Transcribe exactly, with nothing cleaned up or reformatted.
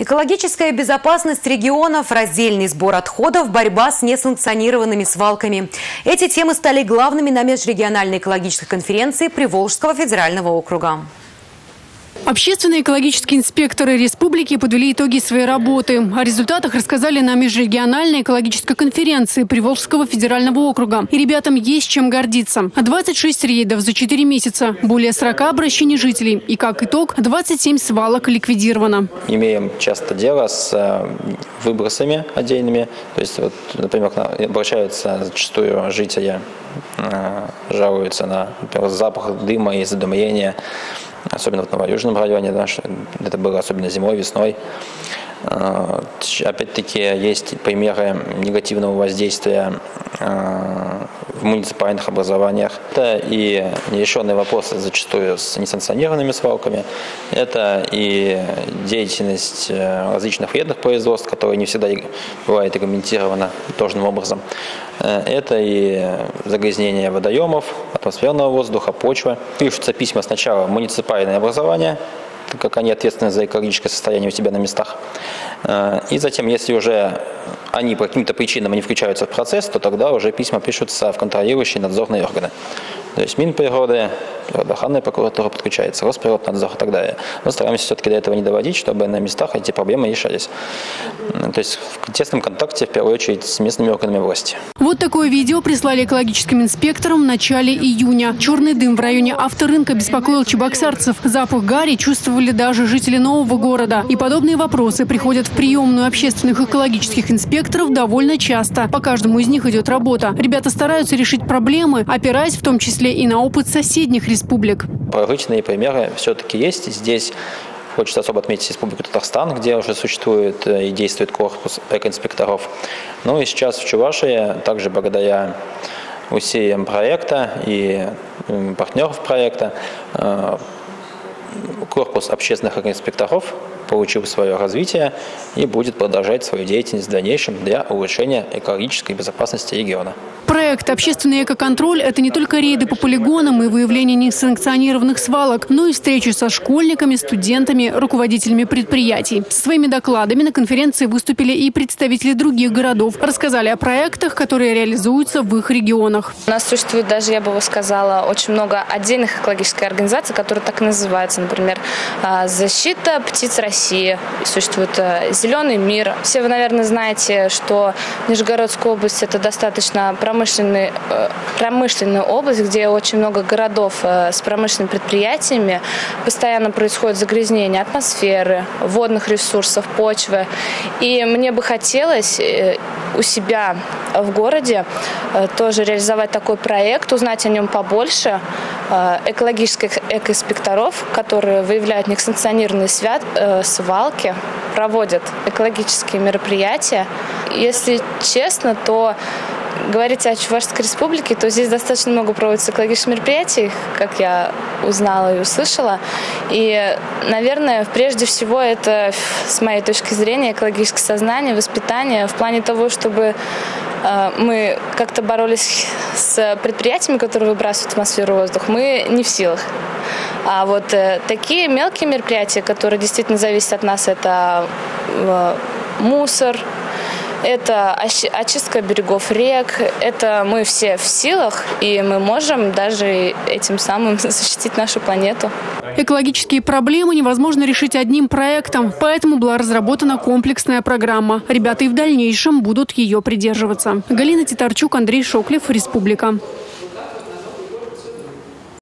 Экологическая безопасность регионов, раздельный сбор отходов, борьба с несанкционированными свалками. Эти темы стали главными на межрегиональной экологической конференции Приволжского федерального округа. Общественные экологические инспекторы республики подвели итоги своей работы. О результатах рассказали на межрегиональной экологической конференции Приволжского федерального округа. И ребятам есть чем гордиться. двадцать шесть рейдов за четыре месяца, более сорока обращений жителей. И как итог, двадцать семь свалок ликвидировано. Имеем часто дело с выбросами отдельными. То есть, вот, например, обращаются зачастую жители, жалуются на, например, запах дыма и задымления. Особенно в Новоюжном районе, да, это было особенно зимой, весной. Опять-таки есть примеры негативного воздействия в муниципальных образованиях. Это и нерешенные вопросы зачастую с несанкционированными свалками. Это и деятельность различных вредных производств, которые не всегда бывает регламентирована должным образом. Это и загрязнение водоемов, атмосферного воздуха, почвы. Пишутся письма сначала в муниципальное образование, так как они ответственны за экологическое состояние у себя на местах. И затем, если уже они по каким-то причинам не включаются в процесс, то тогда уже письма пишутся в контролирующие надзорные органы. То есть Минприроды, природоохранная прокуратура подключается, Росприроднадзор и так далее. Мы стараемся все-таки до этого не доводить, чтобы на местах эти проблемы решались. То есть в тесном контакте, в первую очередь, с местными органами власти. Вот такое видео прислали экологическим инспекторам в начале июня. Черный дым в районе авторынка беспокоил чебоксарцев. Запах гари чувствовали даже жители нового города. И подобные вопросы приходят в приемную общественных экологических инспекторов довольно часто. По каждому из них идет работа. Ребята стараются решить проблемы, опираясь в том числе и на опыт соседних республик. Положительные примеры все-таки есть. Здесь хочется особо отметить Республику Татарстан, где уже существует и действует корпус экоинспекторов. Ну и сейчас в Чувашии, также благодаря усилиям проекта и партнеров проекта, корпус общественных экоинспекторов получил свое развитие и будет продолжать свою деятельность в дальнейшем для улучшения экологической безопасности региона. Проект «Общественный экоконтроль» – это не только рейды по полигонам и выявление несанкционированных свалок, но и встречи со школьниками, студентами, руководителями предприятий. Со своими докладами на конференции выступили и представители других городов. Рассказали о проектах, которые реализуются в их регионах. У нас существует даже, я бы сказала, очень много отдельных экологических организаций, которые так и называются. Например, «Защита птиц России». Существует «Зеленый мир». Все вы, наверное, знаете, что Нижегородская область – это достаточно промышленная, промышленная область, где очень много городов с промышленными предприятиями. Постоянно происходит загрязнение атмосферы, водных ресурсов, почвы. И мне бы хотелось у себя в городе тоже реализовать такой проект, узнать о нем побольше, экологических экоинспекторов, которые выявляют несанкционированные свалки, проводят экологические мероприятия. Если честно, то говорить о Чувашской республике, то здесь достаточно много проводится экологических мероприятий, как я узнала и услышала. И, наверное, прежде всего это, с моей точки зрения, экологическое сознание, воспитание в плане того, чтобы мы как-то боролись с предприятиями, которые выбрасывают в атмосферу воздух, мы не в силах. А вот э, такие мелкие мероприятия, которые действительно зависят от нас, это э, мусор, это очистка берегов рек, это мы все в силах, и мы можем даже этим самым защитить нашу планету. Экологические проблемы невозможно решить одним проектом, поэтому была разработана комплексная программа. Ребята и в дальнейшем будут ее придерживаться. Галина Титарчук, Андрей Шоклев, Республика.